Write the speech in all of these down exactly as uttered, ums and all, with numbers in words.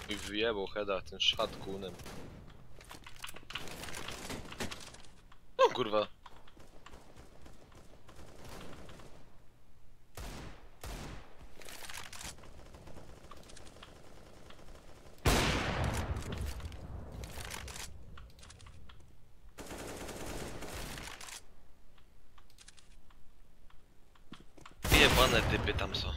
I wyjebał heada ten szat kunem. No kurwa. Jebane typy tam są.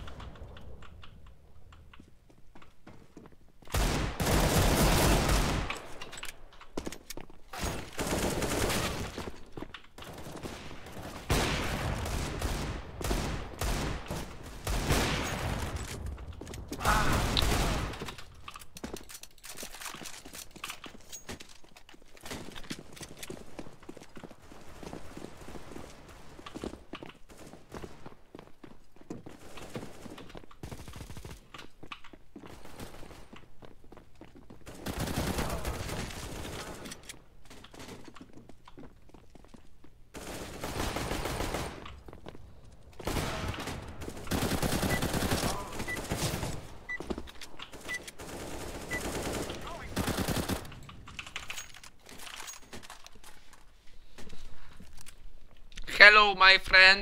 Hello, my friend.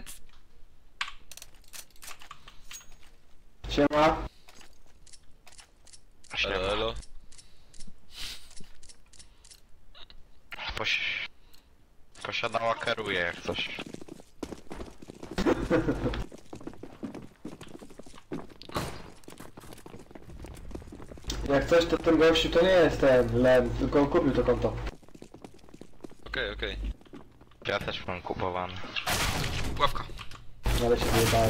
Siema. Elo, elo. Poś... Posiadała kieruje jak coś. Jak coś, to ten gościu to nie jest ten Len, tylko on kupił to konto. Okej, okay, okej. Okay. Ja też mam kupowany. Ławka. Ale się wyjebałeś.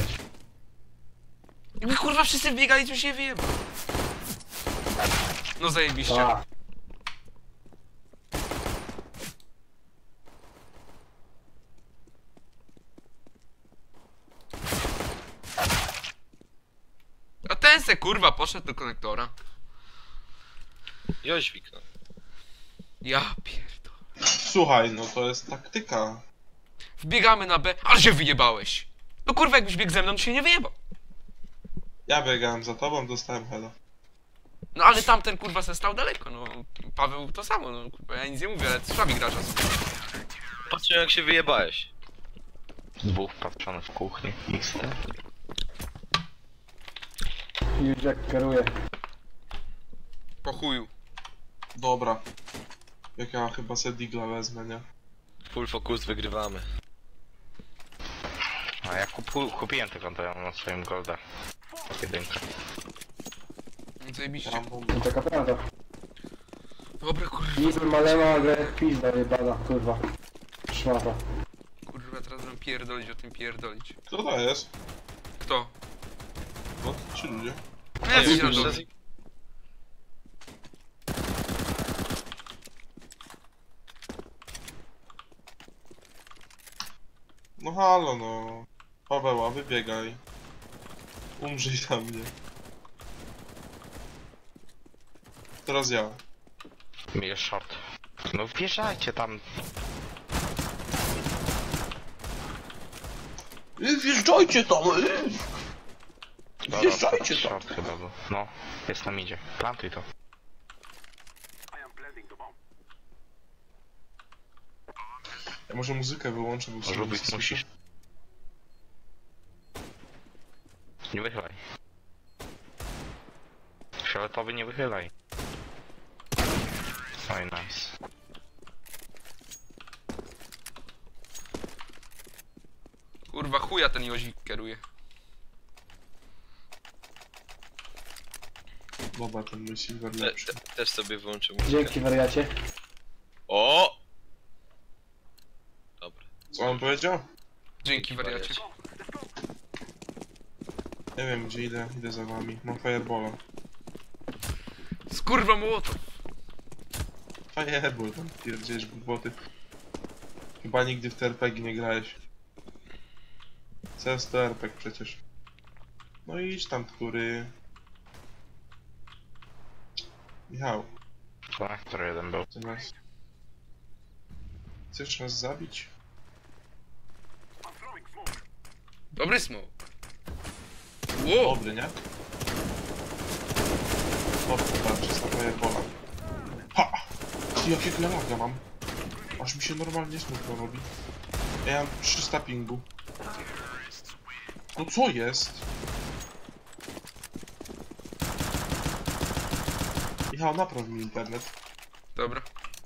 I my kurwa wszyscy wbiegali, tu się wyjeba. No zajebiście. A. A ten se kurwa poszedł do konektora. Joźwik, no. Ja pierdolę. Słuchaj, no to jest taktyka. Wbiegamy na B, ale się wyjebałeś. No kurwa jakbyś biegł ze mną, to się nie wyjebał. Ja biegałem za tobą, dostałem heada. No ale tamten kurwa se stał daleko, no. Paweł to samo, no kurwa, ja nic nie mówię, ale słabi gracza są. Patrzcie jak się wyjebałeś. Dwóch patrzonych w kuchni. X T. Już jak kieruje. Po chuju. Dobra. Jak ja chyba se digla wezmę, nie? Full focus, wygrywamy. A ja kupu... kupiłem tylko to na swoim golda. Jedynkę. No zajebiście. Rambo. No taka prawda. Dobra kurwa. Niby malema, ale jak pizda jebana, kurwa. Szmata. Kurwa teraz będę pierdolić o tym pierdolić. Kto to jest? Kto? No, ci ludzie. No ja Ej, się już na raz- No halo, no. Paweła, wybiegaj. Umrzyj na mnie. Teraz ja. Mi jest short. No wjeżdżajcie tam. Yy, wjeżdżajcie tam! Yy. Dobra, Wjeżdżajcie tam! short chyba był. No, jest tam idzie. Plantuj to. Ja może muzykę wyłączę, bo Może sobie być słyszę. musisz. Nie wychylaj. Fioletowy nie wychylaj. Oj, nice. Kurwa chuja ten Jozik kieruje. Dobra, ten mój silver Te, lepszy. te, też sobie wyłączę muzykę. Dzięki wariacie. O! Dobra. Co on powiedział? Dzięki wariacie. Nie wiem gdzie idę, idę za wami. Mam fireballa. Skurwa młoto. Fireball, tam pierdziesz głupoty. Chyba nigdy w te er pe gie nie grałeś. C S to er pe gie przecież. No i idź tam, który... Michał, To na który jeden był? ty nas... Chcesz nas zabić? Dobry smoke. Wow. Dobry, nie? O, tak, czysta pola. Ha! Ty, jakiego ja laga mam? Aż mi się normalnie smutno robi. Ja mam trzysta pingu. No co jest? Michał, napraw mi internet. Dobra.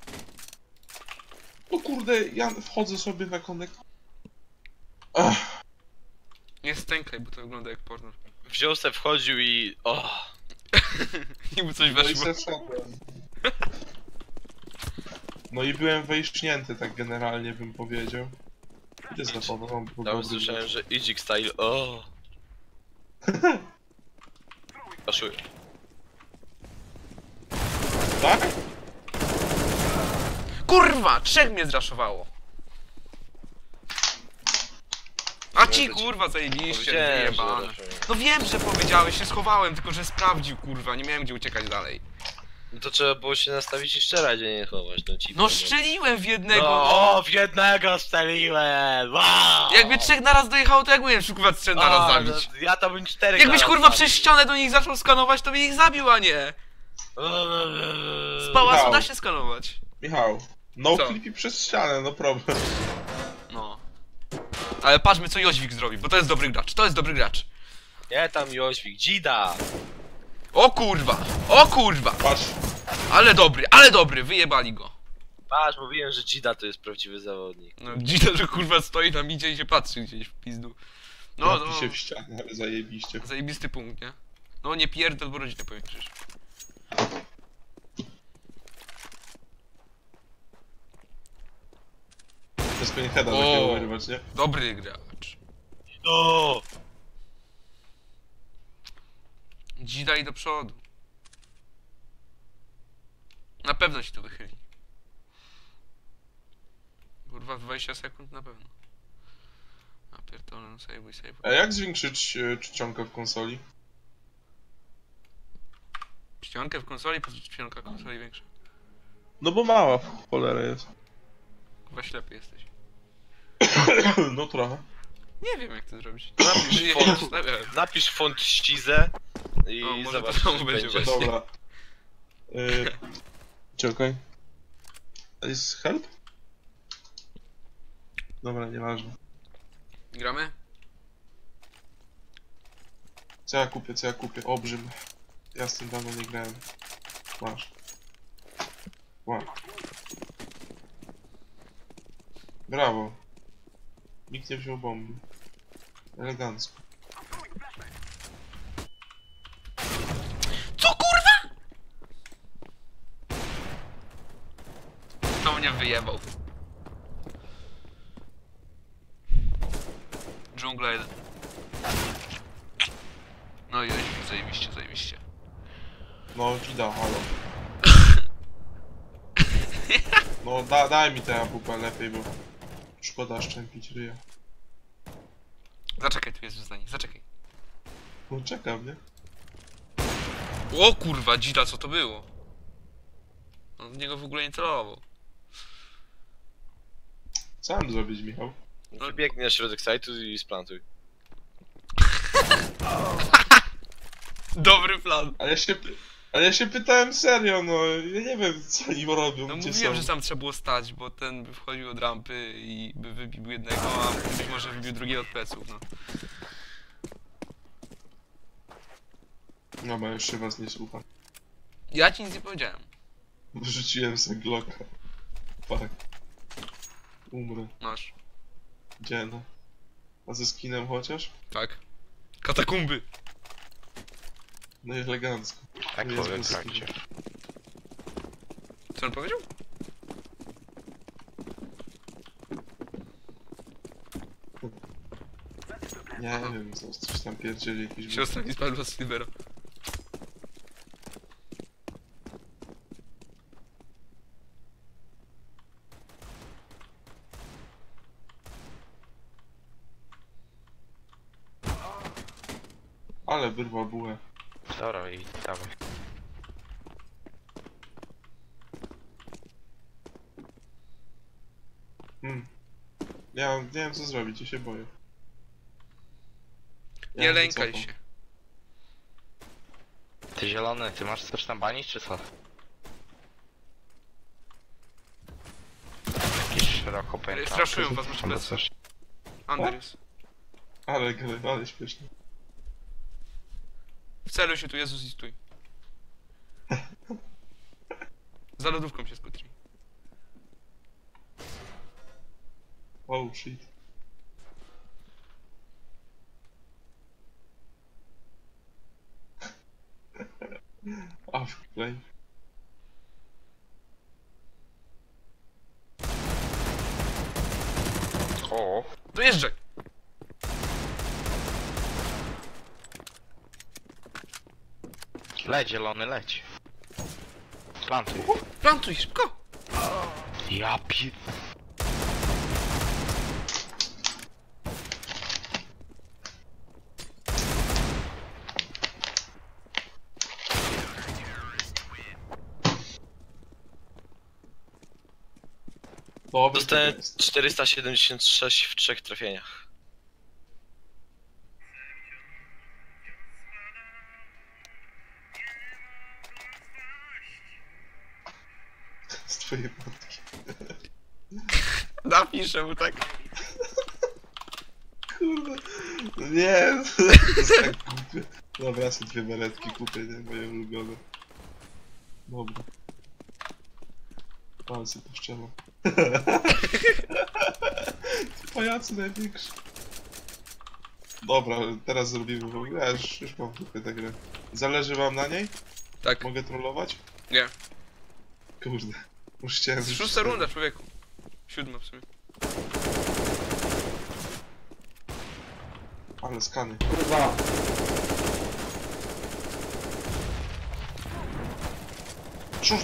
No kurde, ja wchodzę sobie na konek. Ach, Nie stękaj, bo to wygląda jak porno. Wziął se, wchodził i... O! I mu coś no i weszło. se wszedłem. No i byłem wejśnięty, tak generalnie bym powiedział. Idę za tobą, bo Tam dobry słyszałem, gość. że Idzik style... O! Paszuję. Tak? Kurwa! Trzech mnie zraszowało. A ci No to ci- kurwa zajebiście, Powiedziałem, że wyjebane. raczej. No wiem, że powiedziałeś, się schowałem, tylko że sprawdził kurwa, nie miałem gdzie uciekać dalej. No to trzeba było się nastawić i strzelać, a nie chować, no ci. No strzeliłem w jednego, No, no. o, w jednego strzeliłem! Wow! Jakby trzech naraz dojechało, to jak mówiłem, kurwa trzech naraz A, zabić. no, ja to bym cztery Jakbyś naraz kurwa zabił. przez ścianę do nich zaczął skanować, to by ich zabił, a nie. Z Z pałacu Michał. da się skanować. Michał, no Co? clipy przez ścianę, no problem. No. Ale patrzmy co Jóźwik zrobi, bo to jest dobry gracz, to jest dobry gracz. Nie tam Jóźwik, dzida! O kurwa, o kurwa. Patrz, Ale dobry, ale dobry, wyjebali go. Patrz, mówiłem, że dzida to jest prawdziwy zawodnik. No dziwne, że kurwa stoi tam idzie i się patrzy gdzieś w pizdu. No, no, no, się w ścianę, ale zajebiście. zajebisty punkt, nie? No nie pierdol, bo rodzinę powiększysz. Bez penheada O. takiego wyrwać, nie? Dobry gracz. No! Dzida i do przodu. Na pewno się tu wychyli. Kurwa, w dwadzieścia sekund na pewno. A pierdolę, no sejwuj, sejwuj. A jak zwiększyć e, czcionkę w konsoli? Czcionkę w konsoli, po co czcionka konsoli większa? No bo mała w cholerę jest. Kurwa, ślepy jesteś. No trochę. Nie wiem jak to zrobić. Napisz Nie, font, nie, nie, napisz font ścizę i O, może zobacz, to czy będzie będzie. właśnie. Dobra. Y... Czekaj. To jest help? Dobra, nieważne. Gramy? Co ja kupię, co ja kupię? Obrzym. Ja z tym dawno nie grałem. Masz. Wow. Brawo. Nikt nie wziął bomby. Elegancko. Co kurwa? To mnie wyjebał. Dżungla jeden. No i zajebiście, zajebiście. No, ci da, halo. No, da, daj mi tę apupę lepiej, bo szkoda szczępić ryja. Zaczekaj, tu jest zdanie, zaczekaj. No, czekam, nie? O kurwa, dzida, co to było? On w niego w ogóle nie celował. Co mam zrobić, Michał? Wybiegnij na środek sajtu i splantuj. Dobry plan. Ale ja się, py- ale ja się pytałem serio, no, ja nie wiem, co oni robią, No gdzie mówiłem, są. że tam trzeba było stać, bo ten by wchodził od rampy i by wybił jednego, a być może wybił drugiego od pleców, no. No, bo ja jeszcze was nie słucham. Ja ci nic nie powiedziałem. Wyrzuciłem sobie Glocka. Fuck. Umrę. Masz. Gdzie no? A ze skinem chociaż? Tak. Katakumby. No i elegancko. Tak Jest powiem w bez trakcie. Co on powiedział? Nie wiem, co, coś tam pierdzieli jakiś... Siostra mi spadła z Silvera. Ale wyrwał bułę. Dobra, i dawaj. Hmm. Ja nie wiem co zrobić, ja się boję. Ja Nie bym lękaj wycofał. się. Ty zielony, ty masz coś tam banić, czy co? Jakiś szeroko pętla. Straszują was, masz Albo plecy. coś. Under jest. Ale, ale, ale śmiesznie. Wceluj się tu, Jezus, i stój. Za lodówką się skutri. Oh shit. A, play. O, Dojeżdżaj! leć zielony, leć. Plantuj. Plantuj, szybko! Ja pi... Dobry Dostałem to jest. czterysta siedemdziesiąt sześć w trzech trafieniach. Z twojej matki. Napiszę mu tak. Kurde. No nie, to jest tak głupie. Dobra, ja sobie dwie beretki kupię, nie? Moje ulubione. Dobra. Ale sobie poszczelam. Pajacy największy. Dobra, teraz zrobimy w ogóle. Ja już, już mam kupę tę grę. Zależy wam na niej? Tak. Mogę trollować? Nie. Kurde. Już chciałem... To jest szósta runda, człowieku. Siódma w sumie. Ale skany. Kurwa. Cóż!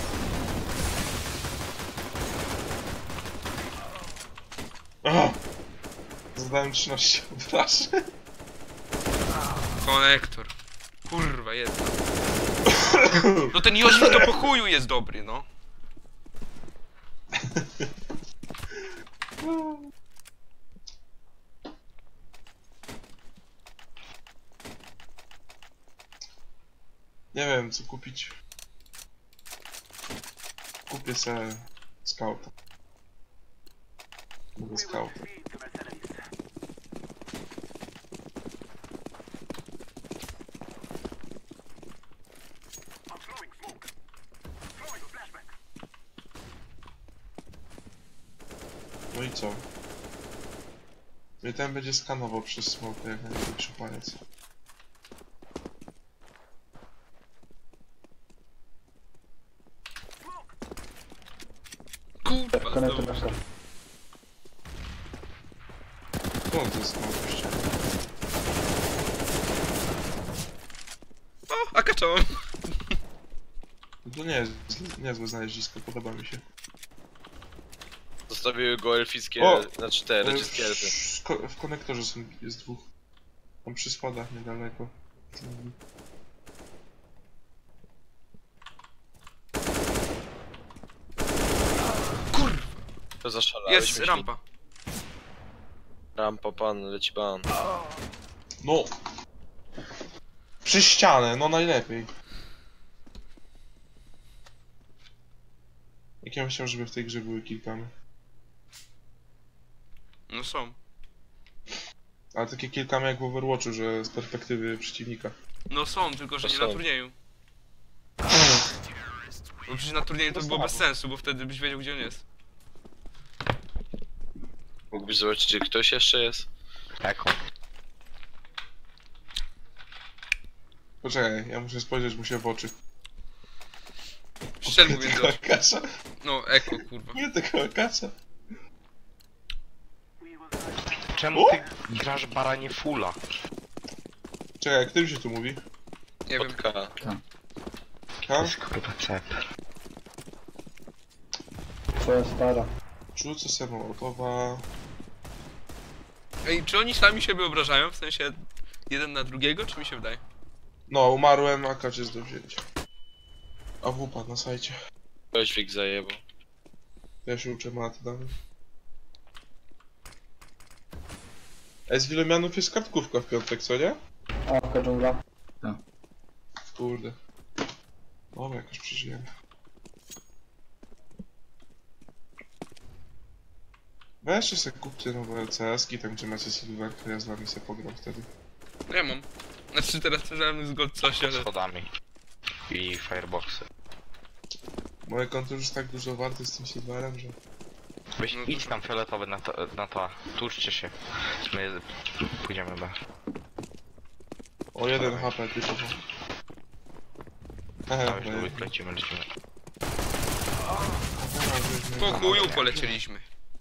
Aha! Zadałem trzynaście obrażeń. Konektor. Kurwa, jest. No ten Yoshi to po chuju jest dobry, no. Nie wiem co kupić. Kupię se skauta. Mogę skauta. No i co? No i ten będzie skanował przez smoke jak największy palec. Kurwa, Konektor znowu. masz tam. To on to jest smoke jeszcze. O, akacza mam. No to nie jest niezłe znalezisko, podoba mi się. Zostawiły go elfickie, O! znaczy te E, regiskie elfy. W, ko- w konektorze są, jest dwóch. Tam przy schodach niedaleko. Kurwa, To zaszalałeś, jest myśli? rampa. Rampa, pan, leci pan. No! Przez ścianę, no najlepiej. Jak ja myślałem, żeby w tej grze były kilkamy. No są. Ale takie kilkamy jak w Overwatchu, że z perspektywy przeciwnika. No są, tylko że To nie są. na turnieju. Bo przecież na turnieju to To było bez słabo. sensu, bo wtedy byś wiedział, gdzie on jest. Mógłbyś zobaczyć, czy ktoś jeszcze jest? Eko. Poczekaj, ja muszę spojrzeć mu się w oczy. Strzel mu Kupię między tego oczy. akacza. No, eko, kurwa. Nie tego akacza. Czemu ty grasz baranie fulla? Czekaj, którym się tu mówi? Nie wiem. K. Ha? To jest kurwa cep. Twoja stara. Rzucę samolotowa. Ej, czy oni sami siebie obrażają? W sensie jeden na drugiego, czy mi się wydaje? No, umarłem, akacz jest do wzięcia. A w upadł na sajcie. Koświk zajebał. Ja się uczę maty dalej. Ej, z Wilomianów jest kartkówka w piątek, co nie? Awka dżungla. Kurde. Dobra, jakoś przeżyjemy. Weźcie sobie kupcie nowe C S-ki, tam gdzie macie silverkę, ja z wami sobie pogram wtedy. Ja mam. Znaczy teraz żadny z gold coś, ale... Schodami. I fireboxy. Moje konto już tak dużo warte z tym silverem, że... Weź No idź to- tam fioletowy na to, na to. Tłuczcie się. My pójdziemy B. O jeden H P typowo. Hehe, No już bo- lecimy, lecimy. Po chuju polecieliśmy.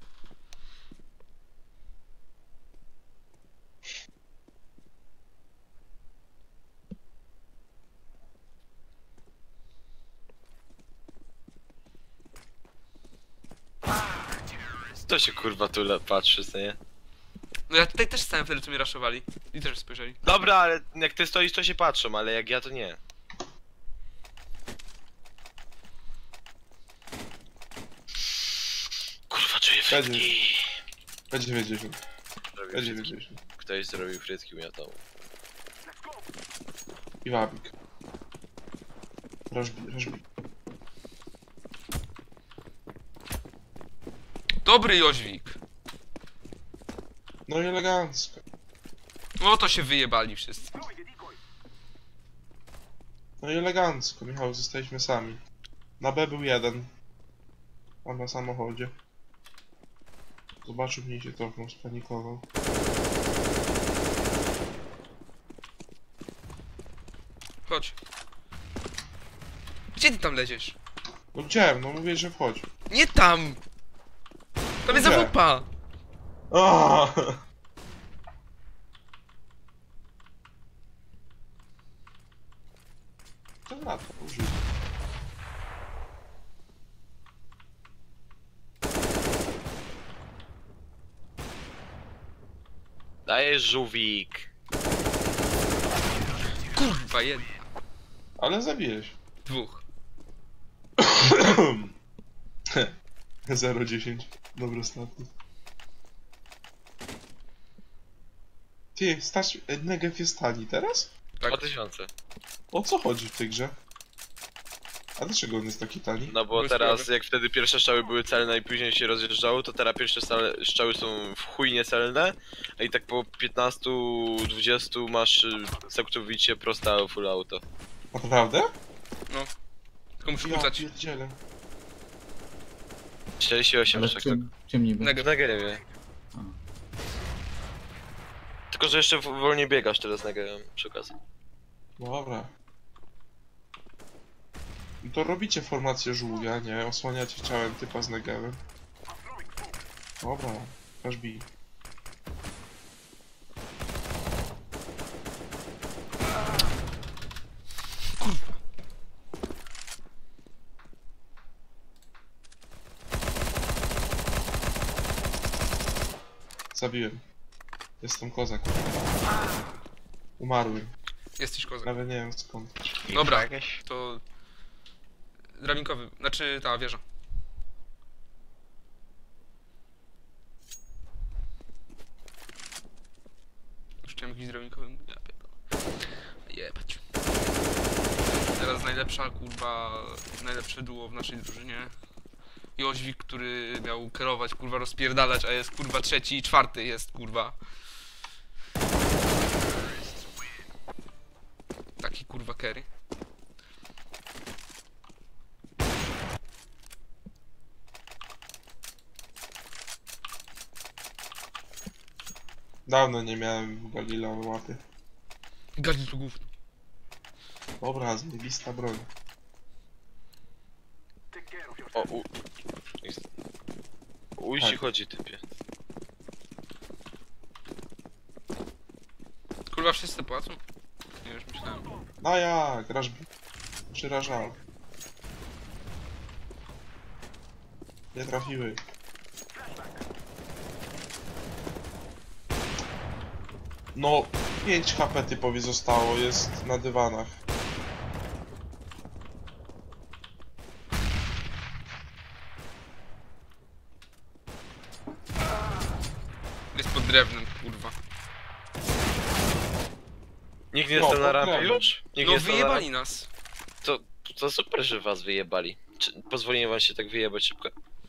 To się kurwa tu le- patrzy, co nie? No ja tutaj też stałem wtedy, co mnie raszowali. I też spojrzeli. Dobra, ale jak ty stoisz, to się patrzą, ale jak ja, to nie. Kurwa, czuję frytki. P dziewięćdziesiąt. Zrobił P frytki. dziewięćdziesiąt. Ktoś zrobił frytki u mnie w domu. I wabik. Rożbi, rożbi. Dobry Jóźwik. No i elegancko. No to się wyjebali wszyscy. No i elegancko, Michał, zostaliśmy sami. Na B był jeden. A na samochodzie. Zobaczył mnie i się trochę spanikował. Chodź. Gdzie ty tam leziesz? No gdzie? No mówię, że wchodź. Nie tam! Tam jest Gdzie? zawupa! Aaaa! To łatwo użyć. Dajesz żółwik. Kurwa, jeden. Ale zabiłeś. Dwóch. zero dziesięć. Dobry status. Ty, stać Negev jest tani teraz? Tak. Dwa tysiące. O co chodzi w tej grze? A dlaczego on jest taki tani? No bo Bez teraz, sprawy. jak wtedy pierwsze strzały były celne i później się rozjeżdżały, to teraz pierwsze stale- strzały są w chuj niecelne, a i tak po piętnastu dwudziestu masz y, całkowicie proste full auto. Naprawdę? Tylko muszę Ja rzucać. pierdzielę. czterdzieści osiem Ale tak w czym, w czym niby? Neg- na Negewie. A. Tylko, że jeszcze w- wolniej biegasz teraz Negevem przy okazji. No dobra. No to robicie formację żółwia, nie? Osłaniacie ciałem typa z Negevem. Dobra, aż bij. Zabiłem. Jestem kozak. Umarłem. Jesteś kozak. Nawet nie wiem skąd. I Dobra. jakieś? To... Drabinkowy. Znaczy ta wieża. Już chciałem jakiś drabinkowy. Ja pierdolę. Jebać. Teraz najlepsza kurwa... Najlepsze duo w naszej drużynie. Jóźwik, który miał kierować, kurwa rozpierdalać, a jest kurwa trzeci i czwarty jest kurwa. Taki kurwa carry. Dawno nie miałem Galila w łapie. Gadzi tu gówno. Dobra, zajebista broń. O, u... Uj ci Tak. chodzi, typie. Kurwa wszyscy płacą? Nie już myślałem. No jak, raż przerażał. Nie trafiły. No, pięć H P typowi zostało, jest na dywanach. Jest pod drewnem, kurwa. Nikt nie No, stał na rampie poprawnie. już? Nikt No nie stał na wyjebali rampie? nas. To, to super, że was wyjebali. Czy pozwoliłem wam się tak wyjebać szybko?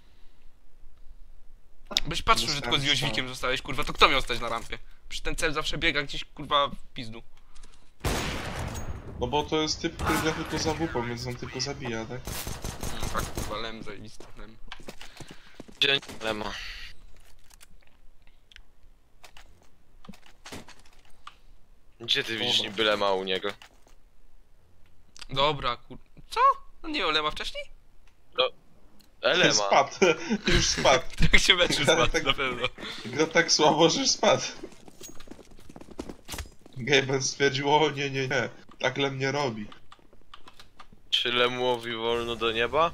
Byś patrzył, że Zostałem tylko z Jóźwikiem strzał. zostałeś, kurwa, to kto miał stać na rampie? Przecież ten cel zawsze biega gdzieś, kurwa, w pizdu. No bo to jest typ, który gra tylko za W P, więc on tylko zabija, tak? Mm, tak, kurwa, lem zajebisty, lem. Dzień lema. Gdzie ty widzisz Dobra. niby lema u niego? Dobra, kur... Co? No nie miał lema wcześniej? Elema. Spadł, już spadł. Tak się meczy spadł, Tak. na pewno. Gra tak słabo, że spadł. Gaben stwierdził, o nie, nie, nie, tak Lem nie robi. Czy lemuowi wolno do nieba?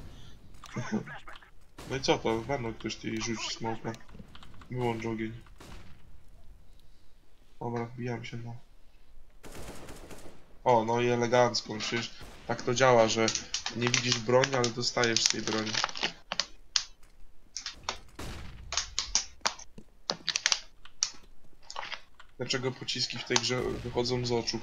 No i co to? Warno ktoś ty rzuci smoka. Wyłącz ogień. Dobra, wbijam się no. O, no i elegancko, przecież tak to działa, że nie widzisz broni, ale dostajesz z tej broni. Dlaczego pociski w tej grze wychodzą z oczu?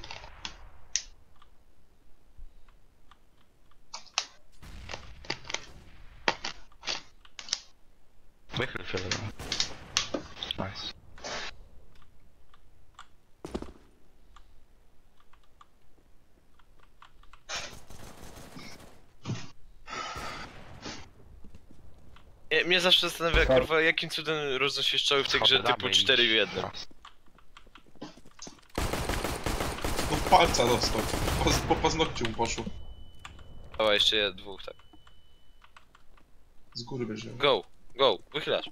Wychyl się lewo. Nice. Nie, mnie zawsze zastanawia, Tak. kurwa, jakim cudem rodzą się strzały w tej grze Schody, typu damy cztery w iść. jednym. Raz. No palca dostał. Po, po paznokciu mu poszło. Dawaj, jeszcze je, dwóch, tak. Z góry będzie. Go, go, wychylasz.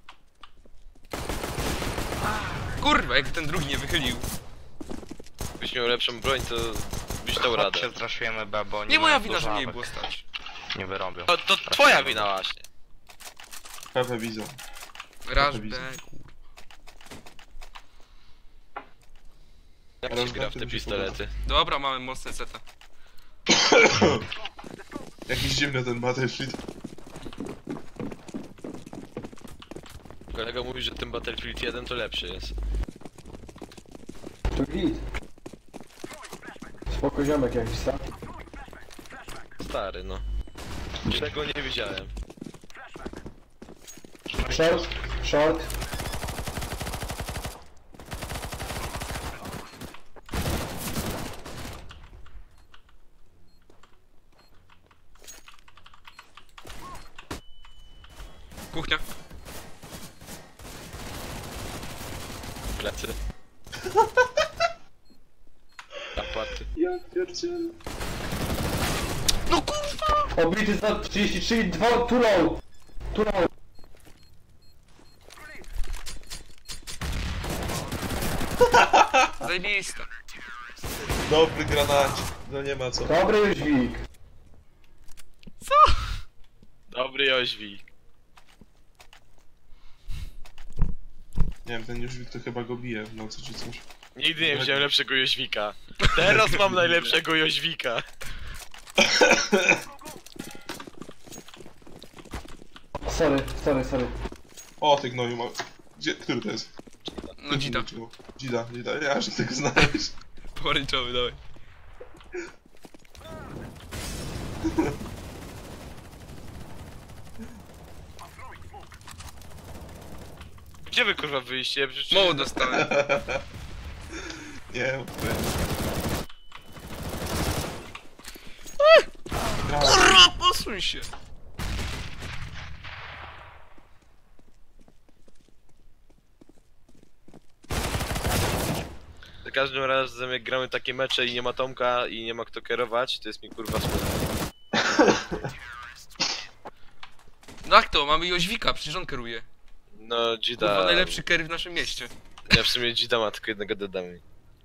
Kurwa, jak ten drugi nie wychylił. Byś miał lepszą broń, to byś dał radę. Chodźcie, zraszujemy B, bo nie Nie moja mają wina, dużo że nie awek. było stać. Nie wyrobią. No to twoja wina właśnie. Pewne widzą. Raż widzę. B, kurwa. Jak Ale się gra w znaczy te mi się pistolety? Dobra, mamy mocne seta. Jakiś dziwny ten Battlefield. Kolega mówi, że ten Battlefield jeden to lepszy jest. Tu git. Spoko ziomek jakiś, tak? Stary, no. Tego nie widziałem. Short, short. Kuchnia. Plecy. Aparty. Ja pierdzielę. No kurwa! Obity za trzydzieści trzy, dwa, tu low. Tu low. Zajebista. Dobry granat. No nie ma co. Dobry Jóźwik. Dobry Joźwi. Nie wiem, ten Jóźwik to chyba go bije w nocy czy coś. Nigdy nie widziałem lepszego Joźwika. Teraz mam najlepszego Joźwika. Sorry, sorry, sorry. O, ty gnoju ma... Gdzie, który to jest? No dzida. Dzida, dzida. Ja że tego znaleźć. Poręczowy, dawaj. Gdzie wy kurwa wyjście? Przecież... Mało dostałem. Nie, to jest... Gra- Kurwa, posuń się. Za każdym razem jak gramy takie mecze i nie ma Tomka i nie ma kto kierować, to jest mi kurwa smutno. No jak to? Mamy Joźwika, przecież on kieruje. No, Dzida... Kurwa, najlepszy carry w naszym mieście. Ja w sumie Dzida ma tylko jednego dodamy.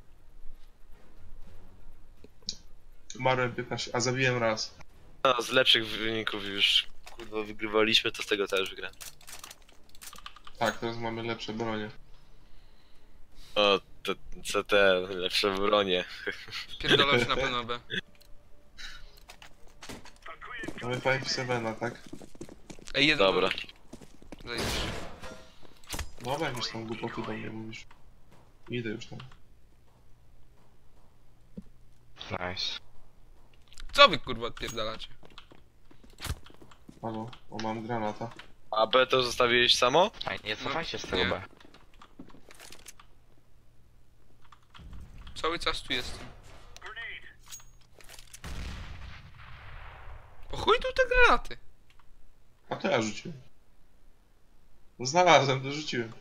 Umarłem piętnaście, a zabiłem raz. No, z lepszych wyników już kurwa wygrywaliśmy, to z tego też wygrałem. Tak, teraz mamy lepsze bronie. O, to co te lepsze bronie. Pierdolał się na pewno B. Mamy pięć siedem, tak? Ej, jeden. Dobra. Zajebiście. Dobra, jakieś tam głupoty do mnie mówisz. Idę już tam. Nice. Co wy kurwa odpierdalacie? Halo, o mam granata. A B to zostawiłeś samo? A nie cofajcie z tego nie. B. Cały czas tu jestem. Po chuj tu te granaty? A to ja rzuciłem. Znalazłem, to rzuciłem.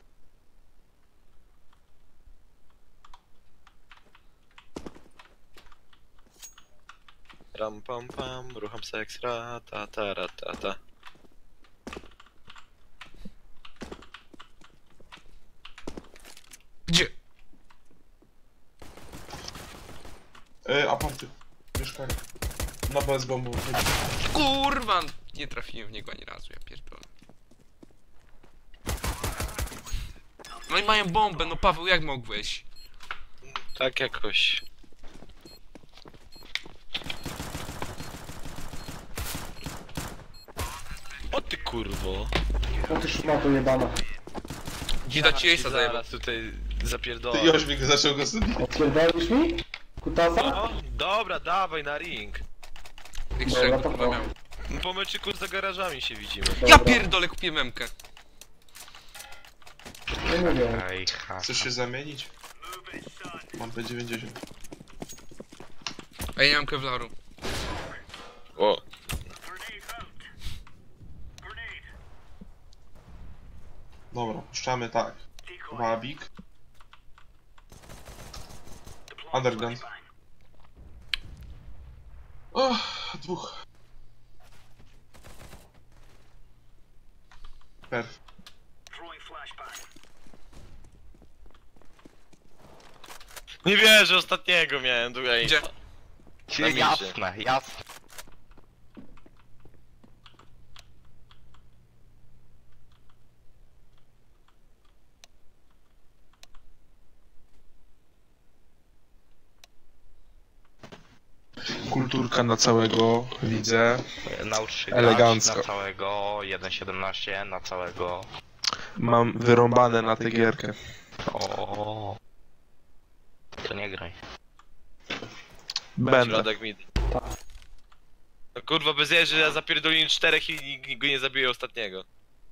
Ram pam pam, rucham seks, ra ta ta ra ta ta. Gdzie? E, aparty. Mieszkanie. Na bez bombu. Kurwa! Nie trafiłem w niego ani razu, ja pierdolę. No i mają bombę, no Paweł, jak mogłeś? Tak jakoś. O ty kurwo. O ty szmato jebana. Gida ci Ace'a zajebał. Zaraz tutaj Ty zapierdolę. Joźmik zaczął go sobie. Odpierdolisz mi? Kutasa? O, dobra, dawaj na ring. Jak Dobra, szczegół to kurwa po. miał. Po meczyku za garażami się widzimy. Ja Dobra. pierdolę, kupiłem memkę. Nie mówię. Ej, ha. Chcesz się zamienić? Mam P dziewięćdziesiąt. A ja nie mam kevlaru. O, Dobra, puszczamy tak. Wabik. Underground. O, dwóch. Perf. nie wierzę, ostatniego miałem tutaj. Gdzie? Na midzie. Jasne, jasne. Kulturka na całego widzę. Naucz się Elegancko. grać na całego, jeden siedemnaście na całego. Mam wyrąbane na tę gierkę. O. To nie graj. Będę. Środek mid. No kurwa, bez jej, że ja zapierdoliłem czterech i nikt go nie zabije ostatniego.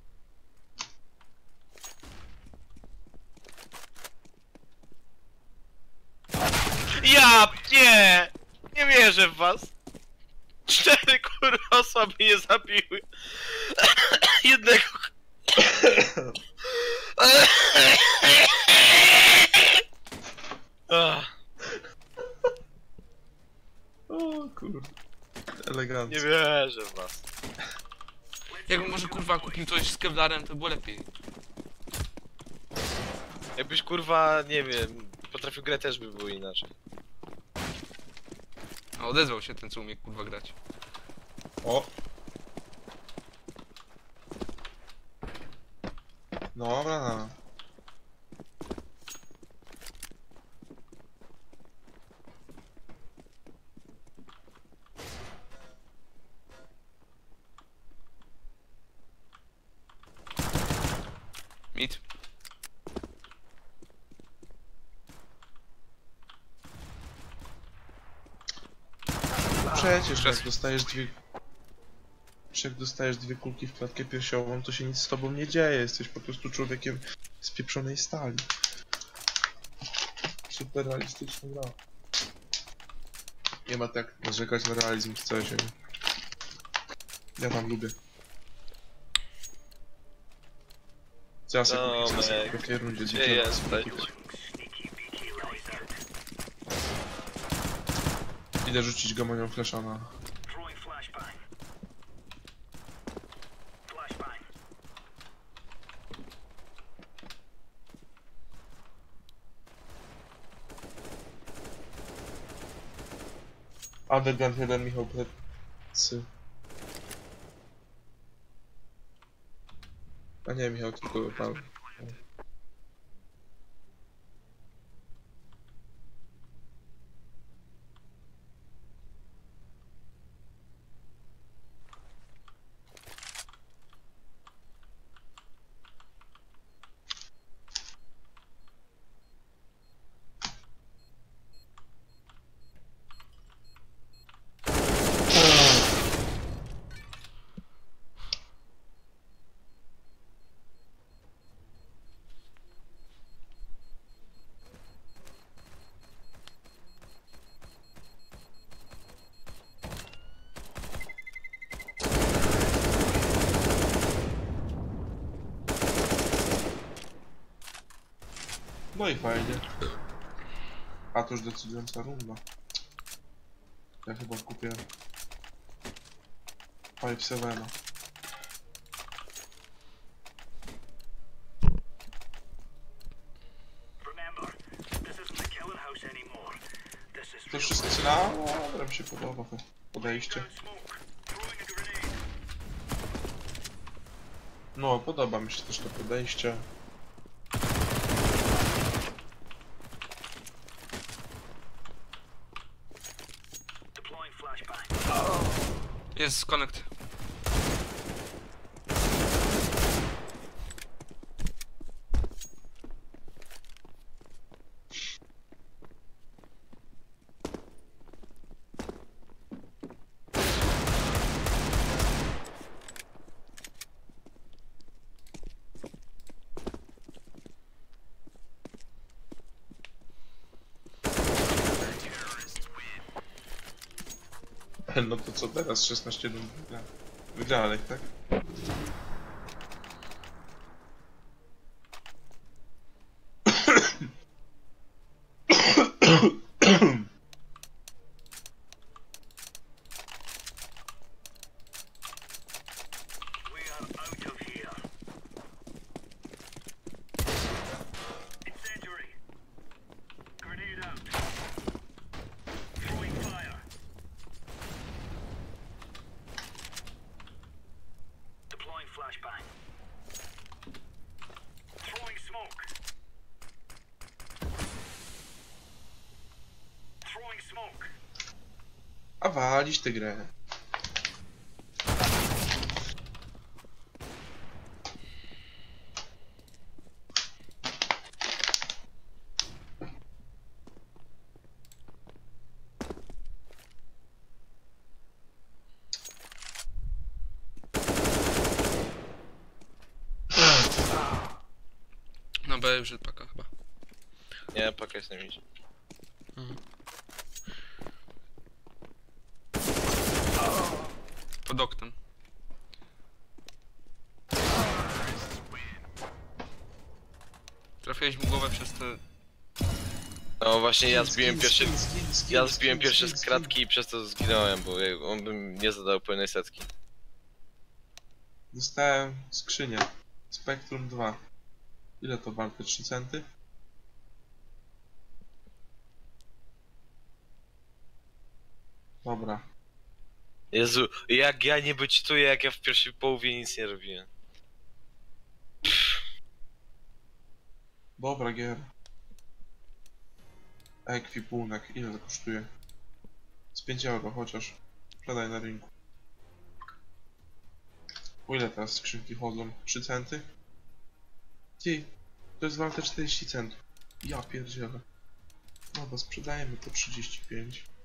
Ja nie! Nie wierzę w was! Cztery kurwa osoby nie zabiły. Jednego. Ach, O kurde. Elegancko. nie wierzę w was. Jakbym może kurwa kupił coś z kevlarem, to było lepiej. Jakbyś kurwa, nie wiem, potrafił grę, też by było inaczej. A odezwał się ten, co umie kurwa grać. O. Dobra, no. Mit. Przecież jak Przez- dostajesz dwie... Przecież jak dostajesz dwie kulki w klatkę piersiową, to się nic z tobą nie dzieje. Jesteś po prostu człowiekiem z pieprzonej stali. Super realistyczna gra. Nie ma tak narzekać na realizm w C S ie. Ja tam lubię. Co ja sobie kupię Tomek, w C S ie? W jakiej rundzie? Gdzie Dziękuję. jesteś? Idę rzucić gamonią flesza na... Underground jeden, Michał plecy. A nie, Michał, tylko Paweł. No i fajnie. A to już decydująca runda. Ja chyba kupię pięć siedem. To wszystko strzela? Dobra, mi się podoba to podejście. No, podoba mi się też to podejście. Jest connect. No to co teraz? szesnaście rund wygra. Wygrałeś, tak? A walić tę grę. Na B już jest paka chyba. Nie, paka jest na midzie. Pod oknem. Trafiłeś mu głowę przez te... No właśnie ja Skin, zbiłem skin, pierwszy... skin, skin, skin, Ja skin, zbiłem skin, pierwsze skin, z kratki i przez to zginąłem, bo ja- on by nie zadał pełnej setki. Dostałem skrzynię. Spectrum dwa. Ile to warte? trzy centy? Dobra. Jezu, jak ja nie wyczytuję, jak ja w pierwszej połowie nic nie robiłem. Dobra gier. Ekwipunek. Ile to kosztuje? Z pięć euro chociaż. Sprzedaj na rynku. Po ile teraz skrzynki chodzą? trzy centy? Ty, to jest warte czterdzieści centów. Ja pierdzielę. Dobra, sprzedajemy to trzydzieści pięć.